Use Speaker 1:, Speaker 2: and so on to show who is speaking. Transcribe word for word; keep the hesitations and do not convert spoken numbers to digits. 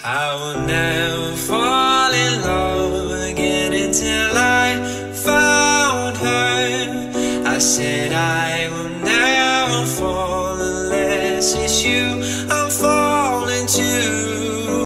Speaker 1: I will never fall in love again until I found her. I said I will never fall unless it's you.